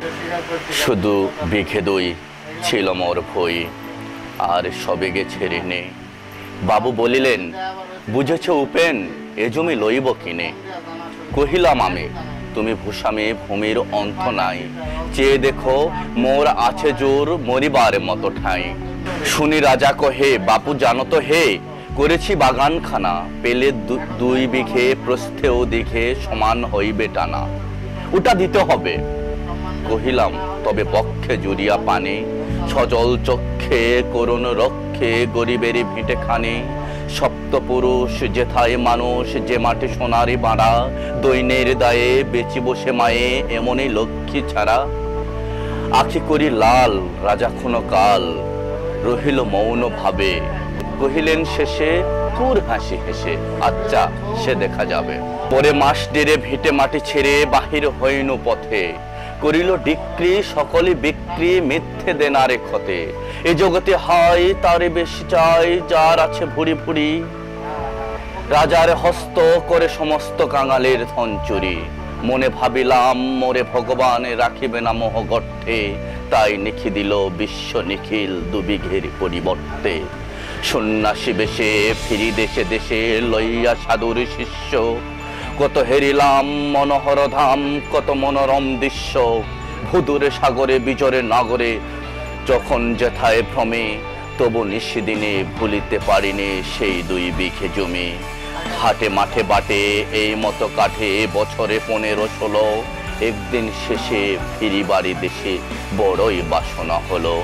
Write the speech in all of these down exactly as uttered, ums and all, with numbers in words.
শুধু বিঘে দুই ছিল মোর ভই, আর সবেগে ছেড়ে নে। বাবু বলিলেন, বুঝেছ উপেন, এ জমি লইব কিনে। কহিলাম আমি, তুমি ভূস্বামী ভূমির অন্ত নাই, চেয়ে দেখো মোর আছে জোর মরিবার মতো ঠাঁই। শুনি রাজা কহে, বাপু জানো তো হে, করেছি বাগানখানা, পেলে দুই বিঘে প্রস্থেও দিঘে সমান হইবে টানা, ওটা দিতে হবে। কহিলাম, তবে পক্ষে জুড়িয়া পানি, সজল চক্ষে করুণ রক্ষে গরিবের ভিটে খানে। সপ্তপুরুষ যেথায় মানুষ, যে মাটি সোনারি বাড়া, দৈনের দায়ে বেচি বসে মায়ে এমনই লক্ষ্মী ছাড়া। আখি করি লাল, রাজা ক্ষণ কাল রহিল মৌন ভাবে, কহিলেন শেষে পুর হাসি হেসে, আচ্ছা সে দেখা যাবে। পরে মাস ডেরে ভিটে মাটি ছেড়ে বাহির হইনু পথে, করিল ডিক্রি সকলে বিক্রি মিথ্যে দেনারে ক্ষতে। এ জগতে হয় তারে বেশি চাই, যার আছে ভুরি ভুরি, রাজার হস্ত করে সমস্ত কাঙালের ধন চুরি। মনে ভাবিলাম মোরে ভগবান রাখিবে না মোহ গর্তে, তাই লিখি দিল বিশ্ব নিখিল দুবিঘের পরিবর্তে। সন্ন্যাসী বেশে ফিরি দেশে দেশে লইয়া সাধুর শিষ্য, কত হেরিলাম মনোহর ধাম কত মনোরম দৃশ্য। ভুদুরে সাগরে বিজরে নগরে যখন যেথায় ভ্রমে, তবু নিশিদিনে ভুলিতে পারিনি সেই দুই বিঘে জমি। হাটে মাঠে বাটে এই মতো কাঠে বছরে পনেরো ষোলো, একদিন শেষে ফিরি বাড়ি দেশে বড়ই বাসনা হলো।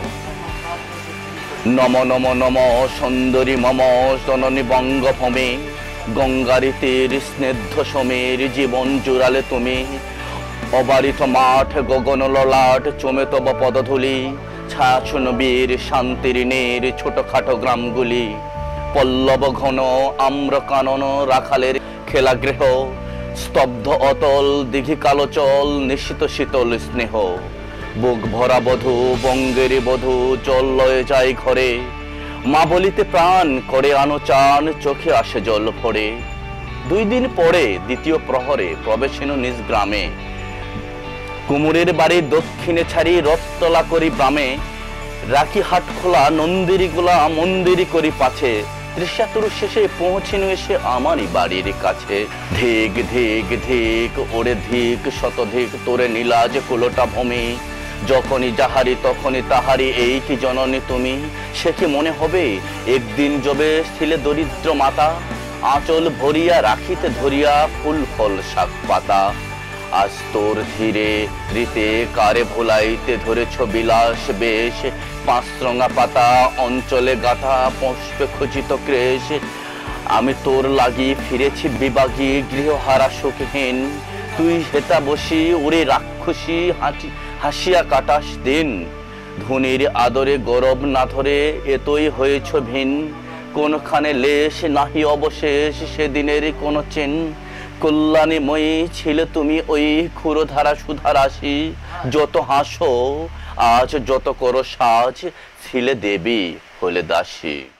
নম নম নম সুন্দরী মম জননী বঙ্গভূমি, গঙ্গারি তীর স্নিগ্ধ সমীর জীবন জুড়ালে তুমি। অবারিত মাঠ গগন ললাট চমে তব পদধূলি, ছায়াছন্ন বীর শান্তির নীর ছোটখাটো গ্রামগুলি। পল্লব ঘন আম্র কানন রাখালের খেলাগৃহ, স্তব্ধ অতল দিঘি কালো চল নিশিত শীতল স্নেহ। বুক ভরা বধূ বঙ্গের বধূ জল লয়ে যায় ঘরে, মা বলিতে প্রাণ করে আনো চান চোখে আসে জল ভরে। দুই দিন পরে দ্বিতীয় প্রহরে প্রবেশিনু নিজ গ্রামে, কুমুরের বাড়ির দক্ষিণে ছাড়ি রথতলা করি ব্রামে। রাখি হাট খোলা নন্দিরি গোলা মন্দিরি করি পাছে, তৃষাতুর শেষে পৌঁছিনু এসে আমারই বাড়ির কাছে। ধিক ধিক ধিক ওরে ধিক শতধিক তোরে নীলাজ কুলোটা ভূমি, যখনই যাহারি তখনই তাহারি এই কি জননী তুমি। সে কি মনে হবে একদিন যবে ছিলে দরিদ্র মাতা, আঁচল ভরিয়া রাখিতে ধরিয়া ফুল ফল শাক পাতা। আজ তোর ধীরে রীতে কারে ভোলাইতে ধরেছ বিলাস বেশ, পাঁচরঙা পাতা অঞ্চলে গাথা পুষ্পে খচিত ক্রেশ। আমি তোর লাগি ফিরেছি বিবাগী গৃহহারা সুখহীন, তুই হেতা বসি ওরে রাক্ষসী হাঁটি হাসিয়া কাটাস দিন। ধনির আদরে গৌরব না ধরে এতই হয়েছ ভিন, কোনখানে লেশ নাহি অবশেষ সেদিনের কোন চেন। কল্যাণীময়ী ছিলে তুমি ওই ক্ষুরধারা সুধারাশি, যত হাসো আজ যত করো সাজ ছিলে দেবী হলে দাসী।